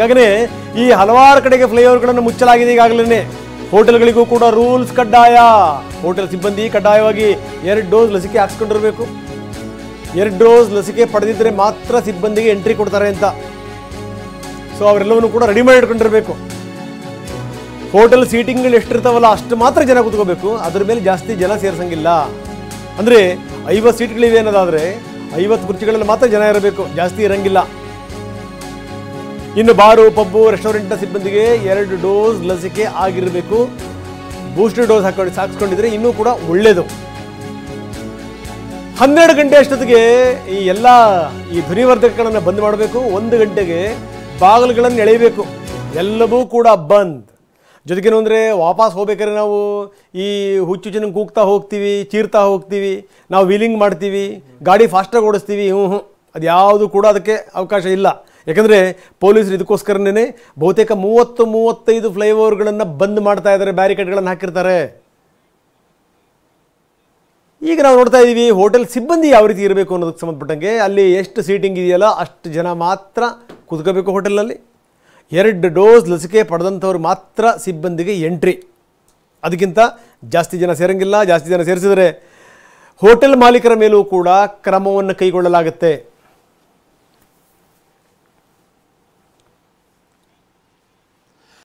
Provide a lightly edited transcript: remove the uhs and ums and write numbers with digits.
ಹಾಗಾಗನೇ ಈ ಹಲವಾರು ಕಡೆಗೆ ಫ್ಲೈಓವರ್ಗಳನ್ನು ಮುಚ್ಚಲಾಗಿದೆ ಈಗಾಗಲೇ. ಹೋಟೆಲ್ಗಳಿಗೂ ಕೂಡ ರೂಲ್ಸ್ ಕಡ್ಡಾಯ. ಹೋಟೆಲ್ ಸಿಬ್ಬಂದಿ ಕಡ್ಡಾಯವಾಗಿ 2 ಡೋಸ್ ಲಸಿಕೆ ಹಾಕ್ಸ್ಕೊಂಡಿರಬೇಕು. 2 ಡೋಸ್ ಲಸಿಕೆ ಪಡೆದಿದ್ದರೆ ಮಾತ್ರ ಸಿಬ್ಬಂದಿಗೆ ಎಂಟ್ರಿ ಕೊಡ್ತಾರೆ ಅಂತ. ಸೊ ಅವರೆಲ್ಲವನ್ನೂ ಕೂಡ ರೆಡಿ ಮಾಡಿ ಇಟ್ಕೊಂಡಿರಬೇಕು. ಹೋಟೆಲ್ ಸೀಟಿಂಗ್ಗಳು ಎಷ್ಟಿರ್ತಾವಲ್ಲ ಅಷ್ಟು ಮಾತ್ರ ಜನ ಕೂತ್ಕೋಬೇಕು. ಅದ್ರ ಮೇಲೆ ಜಾಸ್ತಿ ಜನ ಸೇರ್ಸಂಗಿಲ್ಲ. ಅಂದರೆ 50 ಸೀಟ್ಗಳಿವೆ ಅನ್ನೋದಾದರೆ 50 ಕುರ್ಚಿಗಳಲ್ಲಿ ಮಾತ್ರ ಜನ ಇರಬೇಕು, ಜಾಸ್ತಿ ಇರಂಗಿಲ್ಲ. ಇನ್ನು ಬಾರು, ಪಬ್ಬು, ರೆಸ್ಟೋರೆಂಟ್ನ ಸಿಬ್ಬಂದಿಗೆ 2 ಡೋಸ್ ಲಸಿಕೆ ಆಗಿರಬೇಕು. ಬೂಸ್ಟರ್ ಡೋಸ್ ಹಾಕ್ಸ್ಕೊಂಡಿದ್ರೆ ಇನ್ನೂ ಕೂಡ ಒಳ್ಳೆಯದು. 12 ಗಂಟೆ ಅಷ್ಟೊತ್ತಿಗೆ ಈ ಎಲ್ಲ ಧ್ವನಿವರ್ಧಕಗಳನ್ನು ಬಂದ್ ಮಾಡಬೇಕು. 1 ಗಂಟೆಗೆ ಬಾಗಿಲುಗಳನ್ನು ಎಳೆಯಬೇಕು. ಎಲ್ಲವೂ ಕೂಡ ಬಂದ್. ಜೊತೆಗೇನು ಅಂದರೆ ವಾಪಸ್ ಹೋಗ್ಬೇಕಾದ್ರೆ ನಾವು ಈ ಹುಚ್ಚುಚ್ಚನ ಕೂಗ್ತಾ ಹೋಗ್ತೀವಿ, ಚೀರ್ತಾ ಹೋಗ್ತೀವಿ, ನಾವು ವೀಲಿಂಗ್ ಮಾಡ್ತೀವಿ, ಗಾಡಿ ಫಾಸ್ಟಾಗಿ ಓಡಿಸ್ತೀವಿ. ಅದು ಯಾವುದು ಕೂಡ ಅದಕ್ಕೆ ಅವಕಾಶ ಇಲ್ಲ. ಯಾಕಂದರೆ ಪೊಲೀಸರು ಇದಕ್ಕೋಸ್ಕರನೇ ಬಹುತೇಕ 30-35 ಫ್ಲೈಓವರ್ಗಳನ್ನು ಬಂದ್ ಮಾಡ್ತಾ ಇದ್ದಾರೆ, ಬ್ಯಾರಿಕೇಡ್ಗಳನ್ನು ಹಾಕಿರ್ತಾರೆ. ಈಗ ನಾವು ನೋಡ್ತಾ ಇದ್ದೀವಿ ಹೋಟೆಲ್ ಸಿಬ್ಬಂದಿ ಯಾವ ರೀತಿ ಇರಬೇಕು ಅನ್ನೋದಕ್ಕೆ ಸಂಬಂಧಪಟ್ಟಂಗೆ. ಅಲ್ಲಿ ಎಷ್ಟು ಸೀಟಿಂಗ್ ಇದೆಯಲ್ಲ ಅಷ್ಟು ಜನ ಮಾತ್ರ ಕೂತ್ಕೋಬೇಕು ಹೋಟೆಲಲ್ಲಿ. 2 ಡೋಸ್ ಲಸಿಕೆ ಪಡೆದಂಥವ್ರು ಮಾತ್ರ ಸಿಬ್ಬಂದಿಗೆ ಎಂಟ್ರಿ. ಅದಕ್ಕಿಂತ ಜಾಸ್ತಿ ಜನ ಸೇರಂಗಿಲ್ಲ. ಜಾಸ್ತಿ ಜನ ಸೇರಿಸಿದರೆ ಹೋಟೆಲ್ ಮಾಲೀಕರ ಮೇಲೂ ಕೂಡ ಕ್ರಮವನ್ನು ಕೈಗೊಳ್ಳಲಾಗುತ್ತೆ.